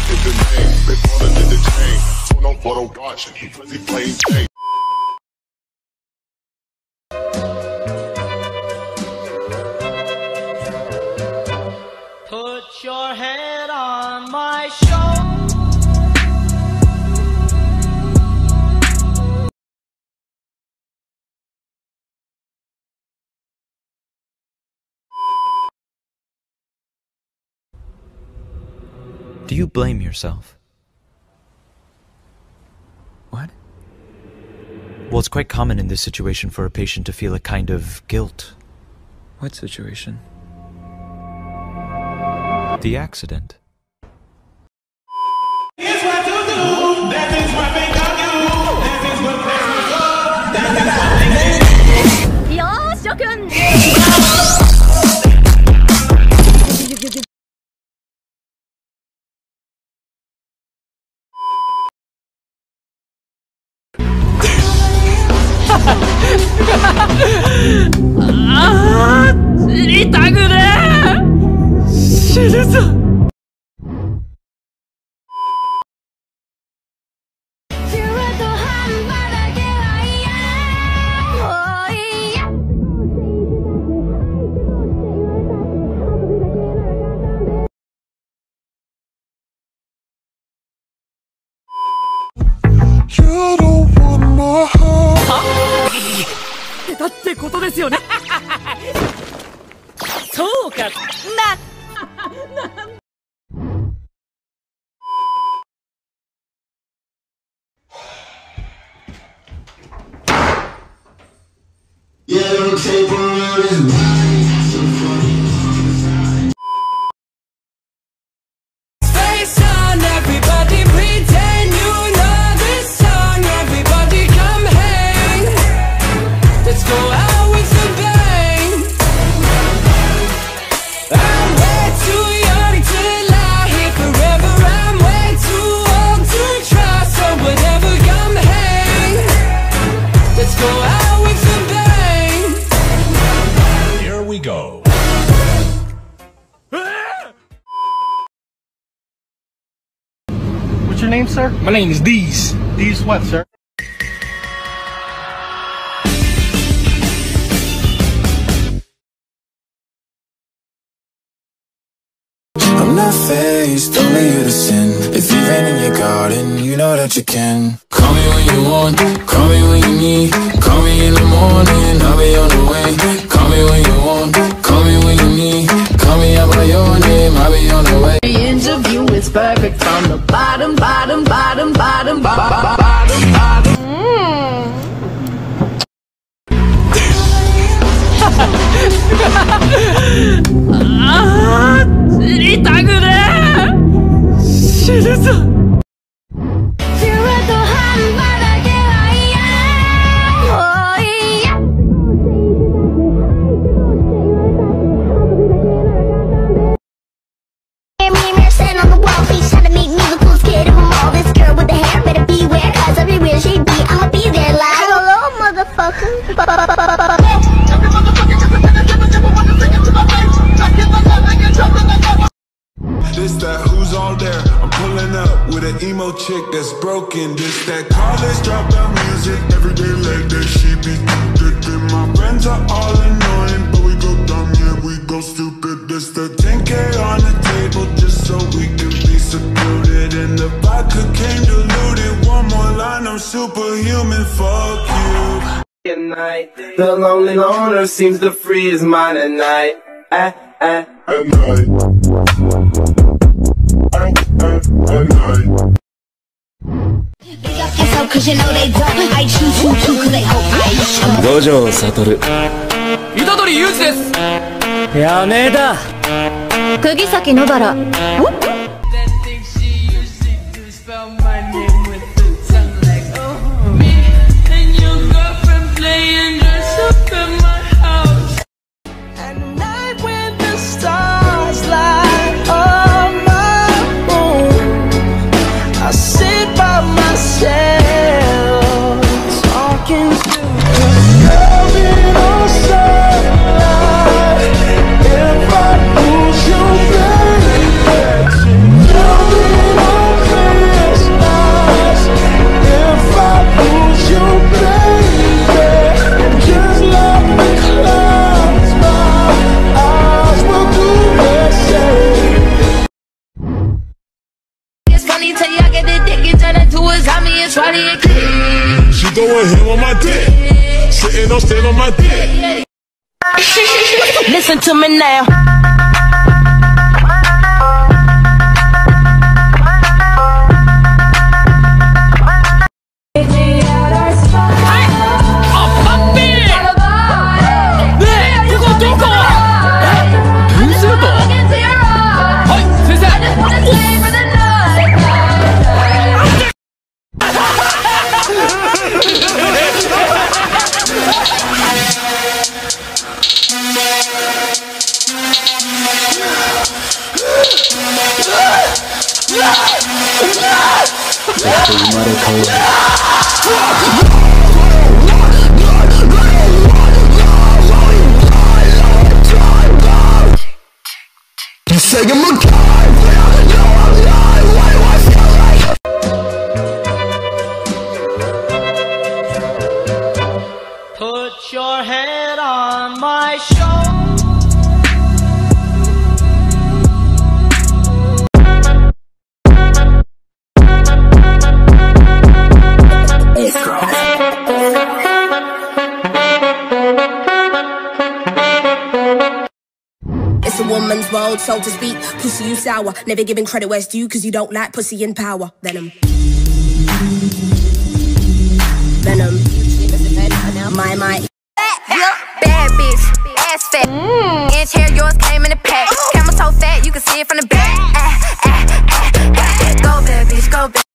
Put your head on my shoulder. Do you blame yourself? What? Well, it's quite common in this situation for a patient to feel a kind of guilt. What situation? The accident. Here's what to do. That is what they got you. That is what they do. That is what they do. Yo, Shokun! You don't want my heart. だってことですよね。そうか。 Yellow tape around his mind. Face on, everybody pretend you know this song. Everybody come hang. Let's go out with a bang. I'm way too young to lie here forever. I'm way too old to try. So whatever, come hang. Let's go out with a bang. Here we go. What's your name, sir? My name is Deez. These what, sir? I'm not faced, only you to sin. If you've been in your garden, you know that you can. Call me when you want, call me when you need. Call me in the morning, I'll be on the way. Call me when you want, call me when you need. Call me out by your name, I'll be on the way. The interview is perfect from the bottom, bottom, bottom, bottom, bottom, bottom. On the wall, please try to make me the coolest kid of them all. This girl with the hair better beware, cause everywhere she be, I'll be there like hello, motherfucker. This that who's all there? I'm pulling up with an emo chick that's broken. This that college dropout music. Everyday like that she be addicted. My friends are all annoying, but we go dumb, yeah, we go stupid. This the 10K on the table just so we can be secluded. And the vodka came diluted. One more line, I'm superhuman. Fuck you. At night, the lonely loner seems to free his mind at night. At night. Gojo Satoru. Itadori Yuji です。 やめだ。 釘崎野原。 funny till y'all get the dick and turn into a zombie and try to get kicked. She throwing him on my dick. Sitting on stand on my dick. Listen to me now. Put your head on my shoulder. It's a woman's world, so to speak. Pussy, you sour. Never giving credit where it's due, cause you don't like pussy in power. Venom. Venom. My. Bad bitch, ass fat. Inch hair, yours came in a pack. Camel toe fat, you can see it from the back. Go bad bitch, go bad.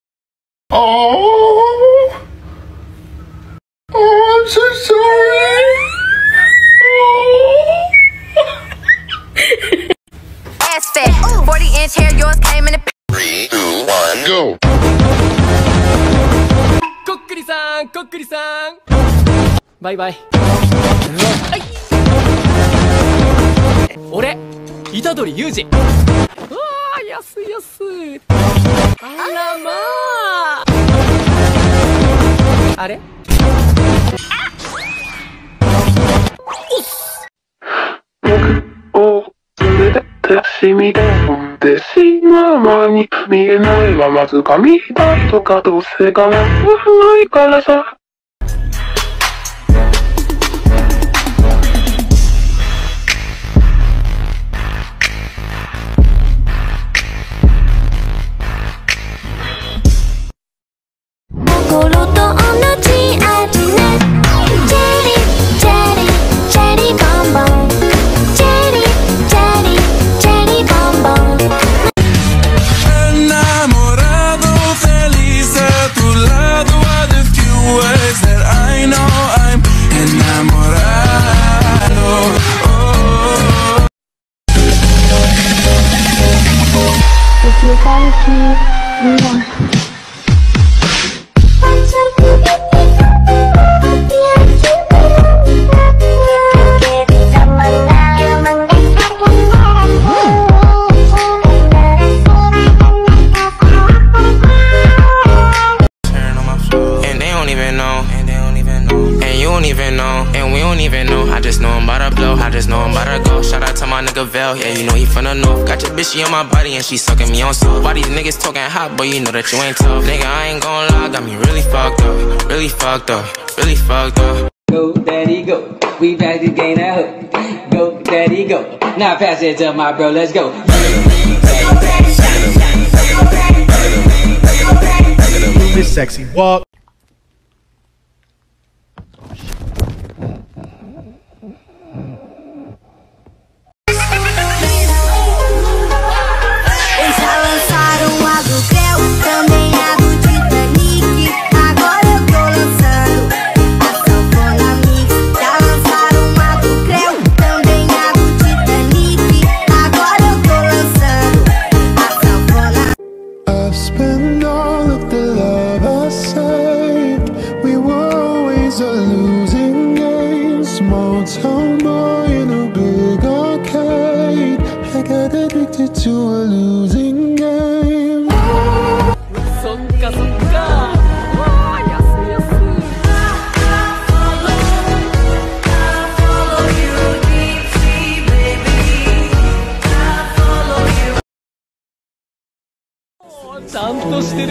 Oh, I'm so sorry. Ass fat, 40-inch hair, yours came in a pack. 3, 2, 1, go. こっくりさん、こっくりさん。バイバイ。俺、虎杖裕二。うわー、安い安い。あらまあ。あれ？ を連れてしみて飛んでしまう前に見えないはまずか見たとかどうせかなないからさ。 心と同じ味ね。チェリーチェリーチェリーボンボン。チェリーチェリーチェリーボンボン。 Enamorado, feliz a tu lado are the few words that I know. I'm enamorado. If you want to, we want. Yeah, you know he from the north. Got your bitch, she on my body and she sucking me on soft. Why these niggas talking hot, boy, you know that you ain't tough. Nigga, I ain't gon' lie, got me really fucked up. Really fucked up, really fucked up. Go, daddy, go. We back to gain that hook. Go, daddy, go. Now pass it to my bro, let's go. This sexy walk. To a losing game. そっかそっか。わあ、安い安い。 ちゃんとしてる。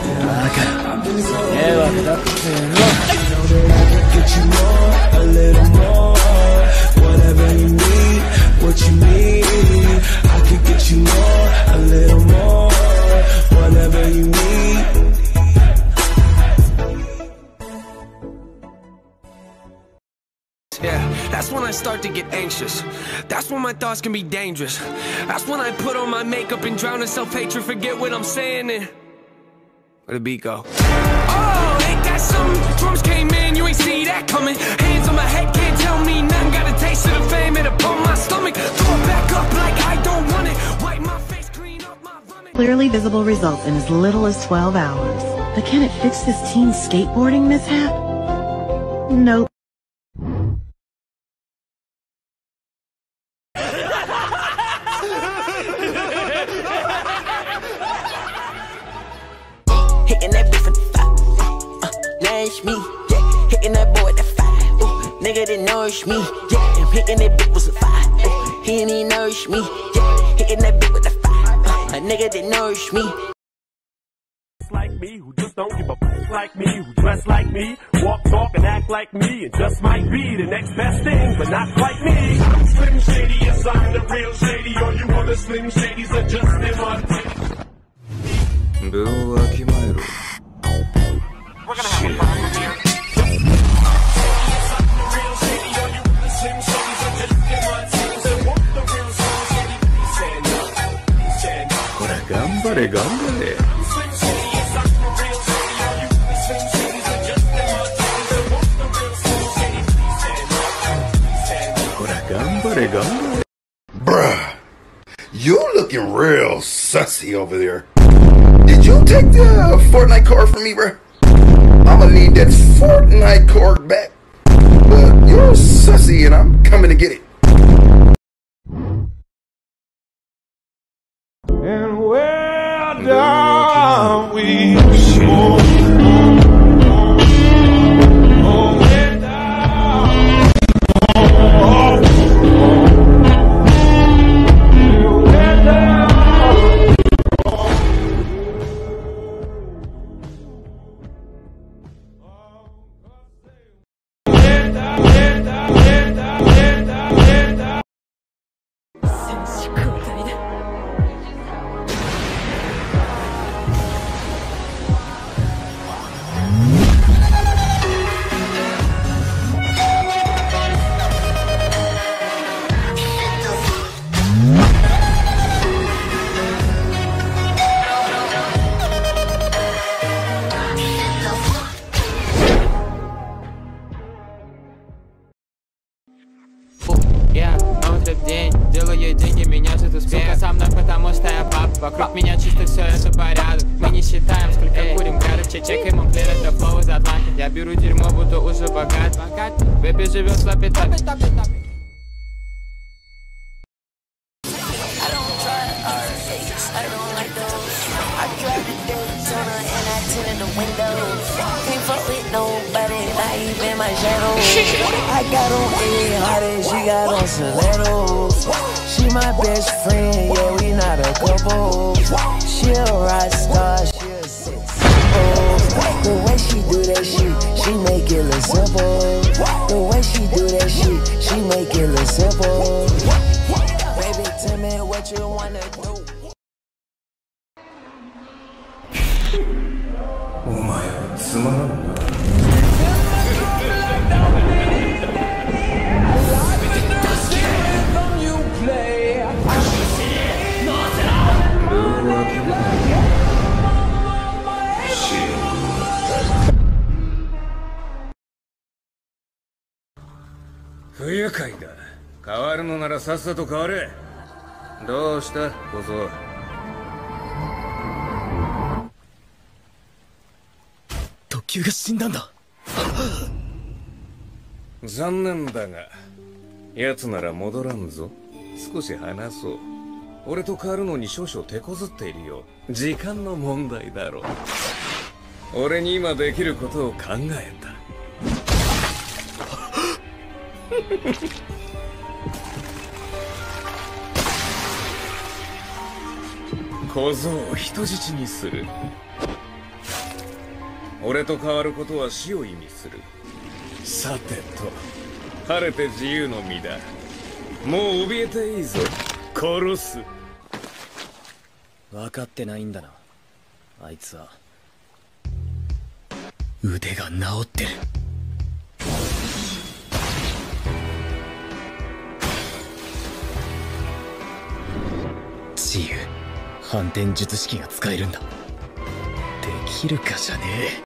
Yeah, that's when I start to get anxious. That's when my thoughts can be dangerous. That's when I put on my makeup and drown in self-hatred, forget what I'm saying, and where the beat go? Oh, ain't that something? Drums came in, you ain't see that coming. Hands on my head, can't tell me nothing. Got a taste of the fame, it upon my stomach. Throw it back up like I don't want it. Wipe my face, clean up my vomit. Clearly visible results in as little as 12 hours. But can it fix this teen's skateboarding mishap? Nope. Hitting that bitch for the five, nourish me, yeah. Hitting that boy the five, nigga that nourish me, yeah. I'm hitting that bitch with some fire, he ain't even nourish me, yeah. Hitting that bitch with the fire, a nigga that nourish me. Like me, who just don't give a f like me, who dress like me, walk, talk, and act like me, and just might be the next best thing, but not quite me. Slim Shady, yes, I'm the real Shady, all you other Slim Shadys are just imitating. We're gonna have a problem here. Gambare, gambare. Bruh, you looking real sussy over there. Did you take the Fortnite card from me, bruh? I'ma need that Fortnite card back. But you're sussy and I'm coming to get it. And where down we go. Делаю деньги, меня ждет успех. Сука со мной, потому что я пап. Вокруг меня чисто все, это порядок. Мы не считаем, сколько курим, короче, чекаем, он клеит, это флоу из Атланты. Я беру дерьмо, буду уже богат. Бэби живет в лапе-тапе. I got on A-Hard, she got on stilettos. She my best friend, yeah, we not a couple. She a rock star, she a sex symbol. The way she do that shit, she make it look simple. The way she do that shit, she make it look simple. Baby, tell me what you wanna do. お前はつまらんな。 不愉快だ。変わるのならさっさと変われ。どうした小僧。 特急が死んだんだ。 残念だが奴なら戻らんぞ。少し話そう。俺と変わるのに少々手こずっているよ。時間の問題だろう。俺に今できることを考えた。 小僧を人質にする。俺と変わることは死を意味する。さてと、晴れて自由の身だ。もう怯えていいぞ。殺す。 分かってないんだな、あいつは。腕が治ってる。自由反転術式が使えるんだ。できるかじゃねえ。